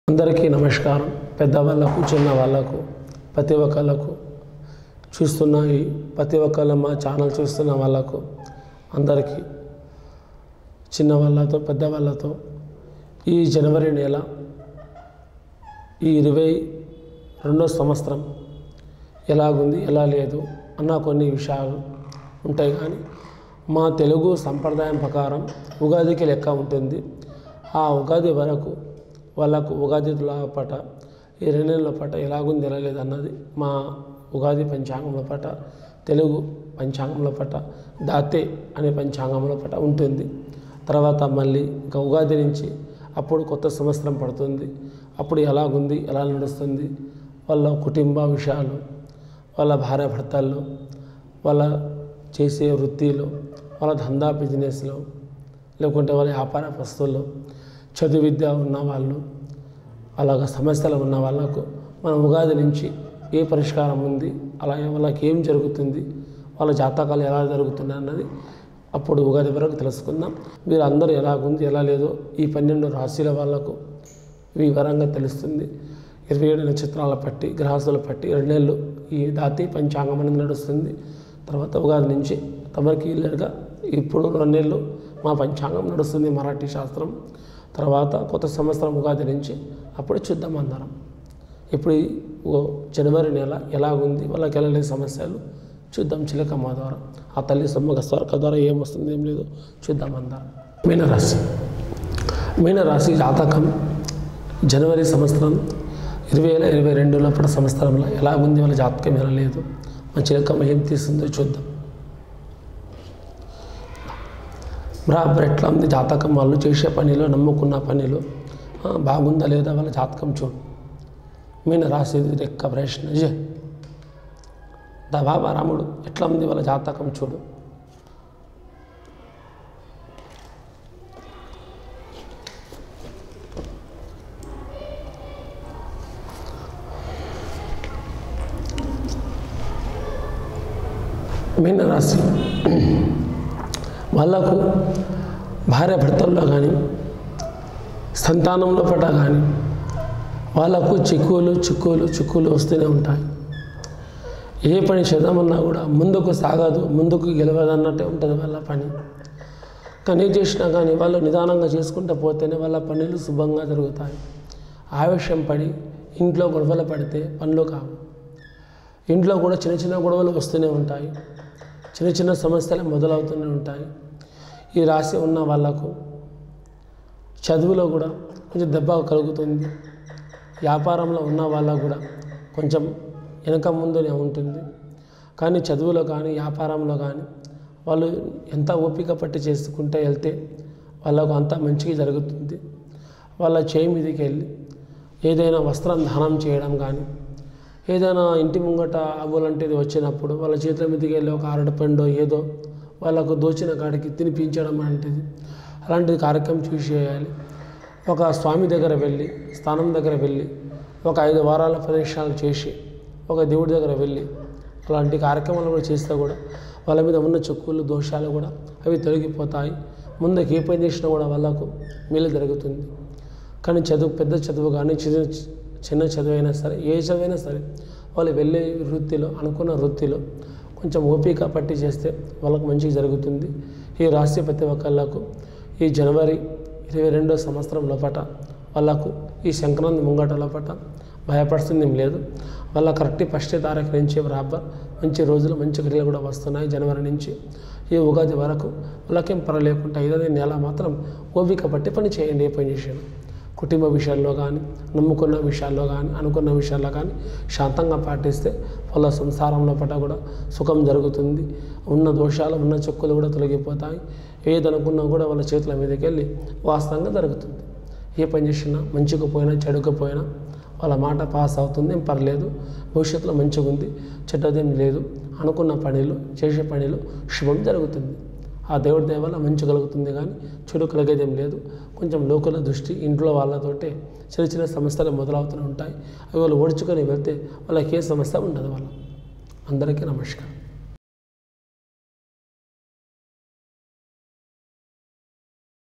అందరికీ నమస్కారం. పెద్దవాళ్ళకు చిన్న వాళ్ళకు ప్రతి ఒక్కళ్ళకు చూస్తున్న ప్రతి ఒక్కళ్ళ మా ఛానల్ చూస్తున్న వాళ్ళకు అందరికీ చిన్న వాళ్ళతో పెద్దవాళ్ళతో ఈ జనవరి నెల ఈ 22వ సంవత్సరం ఎలాగుంది ఎలా లేదు అన్న కొన్ని విషయాలు ఉంటాయి. కానీ మా తెలుగు సంప్రదాయం ప్రకారం ఉగాదికి లెక్క ఉంటుంది. ఆ ఉగాది వరకు వాళ్ళకు ఉగాది పాట ఈ 2 నెలల పాట ఎలాగుంది ఎలా లేదు అన్నది మా ఉగాది పంచాంగంలో పాట, తెలుగు పంచాంగంలో పాట, దాతే అనే పంచాంగంలో పాట ఉంటుంది. తర్వాత మళ్ళీ ఇంకా ఉగాది నుంచి అప్పుడు కొత్త సంవత్సరం పడుతుంది. అప్పుడు ఎలాగుంది ఎలా నడుస్తుంది వాళ్ళ కుటుంబ విషయాలు, వాళ్ళ భార్య భర్తల్లో, వాళ్ళ చేసే వృత్తిలో, వాళ్ళ ధందా బిజినెస్లో, లేకుంటే వాళ్ళ వ్యాపార వస్తువుల్లో, చదువు విద్య ఉన్నవాళ్ళు, అలాగ సమస్యలు ఉన్న వాళ్ళకు మనం ఉగాది నుంచి ఏ పరిష్కారం ఉంది, అలాగే వాళ్ళకి ఏం జరుగుతుంది, వాళ్ళ జాతకాలు ఎలా జరుగుతున్నాయి అన్నది అప్పుడు ఉగాది వరకు తెలుసుకుందాం. మీరు అందరూ ఎలాగుంది ఎలా లేదో ఈ 12 రాశుల వాళ్ళకు వివరంగా తెలుస్తుంది. 27 నక్షత్రాల పట్టి గ్రహాసుల పట్టి 2 నెలలు ఈ దాతి పంచాంగం అనేది నడుస్తుంది. తర్వాత ఉగాది నుంచి తమరికి ఇల్లరుగా ఇప్పుడు 2 నెలలు మా పంచాంగం నడుస్తుంది, మరాఠీ శాస్త్రం. తర్వాత కొత్త సంవత్సరం ఉగాది నుంచి అప్పుడు చూద్దాం అందరం. ఇప్పుడు జనవరి నెల ఎలాగుంది, వాళ్ళకి ఎలా లేదు సమస్యలు చూద్దాం చిలకమ్మ ద్వారా. ఆ తల్లి సమ్మగ స్వర్గ ద్వారా ఏమొస్తుంది ఏం లేదు చూద్దాం అందరం. మీనరాశి జాతకం జనవరి సంవత్సరం 2022 లోపల సంవత్సరంలో ఎలాగుంది వాళ్ళ జాతకం ఎలా లేదు, మా చిలకమ్మ ఏం తీస్తుందో చూద్దాం. బరాబర్ ఎట్లా ఉంది జాతకం, వాళ్ళు చేసే పనిలో నమ్ముకున్న పనిలో బాగుందా లేదా వాళ్ళ జాతకం చూడు. మీన రాసేది రెక్క ప్రశ్న దా బాబా రాముడు ఎట్లా ఉంది వాళ్ళ జాతకం చూడు. మీన రాశి వాళ్ళకు భార్య భర్తల్లో కానీ సంతానంలో పట కానీ వాళ్ళకు చిక్కులు వస్తూనే ఉంటాయి. ఏ పని చేద్దామన్నా కూడా ముందుకు సాగదు, ముందుకు గెలవదు అన్నట్టే ఉంటుంది వాళ్ళ పని. కానీ ఏం చేసినా కానీ వాళ్ళు నిదానంగా చేసుకుంటూ పోతేనే వాళ్ళ పనులు శుభంగా జరుగుతాయి. ఆవేశం పడి ఇంట్లో గొడవలు పడితే పనులు కావు. ఇంట్లో కూడా చిన్న గొడవలు వస్తూనే ఉంటాయి, చిన్న సమస్యలు మొదలవుతూనే ఉంటాయి. ఈ రాశి ఉన్న వాళ్ళకు చదువులో కూడా కొంచెం దెబ్బ కలుగుతుంది. వ్యాపారంలో ఉన్న వాళ్ళకు కూడా కొంచెం వెనక ముందునే ఉంటుంది. కానీ చదువులో కానీ వ్యాపారంలో కానీ వాళ్ళు ఎంత ఓపిక పట్టి చేసుకుంటే వెళ్తే వాళ్ళకు అంత మంచిగా జరుగుతుంది. వాళ్ళ చేయి మీదకి వెళ్ళి ఏదైనా వస్త్రం దానం చేయడం కానీ, ఏదైనా ఇంటి ముంగట అవ్వలాంటిది వచ్చినప్పుడు వాళ్ళ చేతుల మీదకి వెళ్ళి ఒక అరటిపండు ఏదో వాళ్ళకు దోచిన కాడికి తినిపించడం లాంటిది అలాంటిది కార్యక్రమం చూసి చేయాలి. ఒక స్వామి దగ్గర వెళ్ళి, స్థానం దగ్గర వెళ్ళి ఒక 5 వారాల ప్రదక్షిణాలు చేసి ఒక దేవుడి దగ్గర వెళ్ళి అలాంటి కార్యక్రమాలు కూడా చేస్తే కూడా వాళ్ళ మీద ఉన్న చిక్కులు దోషాలు కూడా అవి తొలగిపోతాయి. ముందుకు ఏ పని చేసినా కూడా వాళ్ళకు మేలు జరుగుతుంది. కానీ పెద్ద చదువు కానీ చిన్న చదువు అయినా సరే, ఏ చదువైనా సరే వాళ్ళు వెళ్ళే వృత్తిలో అనుకున్న వృత్తిలో కొంచెం ఓపిక పట్టి చేస్తే వాళ్ళకు మంచిగా జరుగుతుంది. ఈ రాశి ప్రతి ఒక్కళ్ళకు ఈ జనవరి 22వ సంవత్సరం లోపట వాళ్ళకు ఈ సంక్రాంతి ముంగట లోపట భయపడుతుంది ఏం లేదు. వాళ్ళ కరెక్ట్ 1వ తారీఖు నుంచి బరాబర్ మంచి రోజులు మంచి గడియలు కూడా వస్తున్నాయి. జనవరి నుంచి ఈ ఉగాది వరకు వాళ్ళకేం పర్వాలేకుండా 5వ నెల మాత్రం ఓపిక పట్టి పని చేయండి. ఏ పని చేసాను కుటుంబ విషయాల్లో కానీ, నమ్ముకున్న విషయాల్లో కానీ, అనుకున్న విషయాల్లో కానీ శాంతంగా పాటిస్తే వాళ్ళ సంసారంలో పట్ల కూడా సుఖం జరుగుతుంది. ఉన్న దోషాలు ఉన్న చెక్కులు కూడా తొలగిపోతాయి. ఏదనుకున్నా కూడా వాళ్ళ చేతుల మీదకి వెళ్ళి వాస్తవంగా జరుగుతుంది. ఏ పని చేసినా మంచిగా పోయినా చెడుకు పోయినా వాళ్ళ మాట పాస్ అవుతుంది, ఏం పర్లేదు, భవిష్యత్తులో మంచిగా ఉంది, చెడ్డదేం లేదు. అనుకున్న పనిలో చేసే పనిలో శుభం జరుగుతుంది. ఆ దేవుడి దయ వల్ల మంచి కలుగుతుంది, కానీ చెడు కలిగేదేం లేదు. కొంచెం లోకల దృష్టి ఇంట్లో వాళ్ళతోటే చిన్న సమస్యలు మొదలవుతూనే ఉంటాయి. అవి వాళ్ళు ఓడ్చుకొని వెళ్తే వాళ్ళకి ఏ సమస్య ఉండదు. అందరికీ నమస్కారం.